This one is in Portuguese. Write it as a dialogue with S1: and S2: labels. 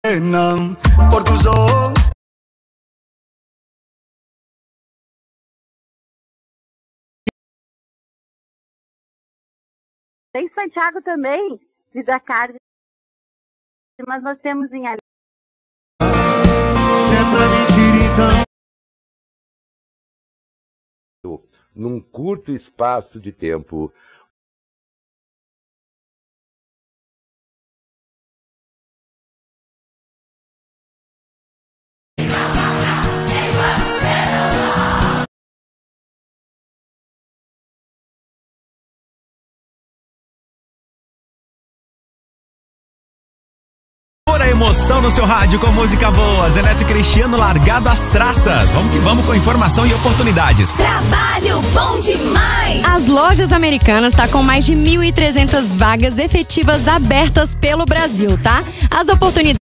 S1: Não, por tus ojos.
S2: Tem Santiago também, Vida Carne, mas nós temos em ali.
S3: Sempre mentir, então. Num curto espaço de tempo.
S4: Pura emoção no seu rádio com música boa. Zeneto e Cristiano largado às traças. Vamos que vamos com informação e oportunidades.
S5: Trabalho bom demais!
S6: As lojas americanas estão com mais de 1.300 vagas efetivas abertas pelo Brasil, tá? As oportunidades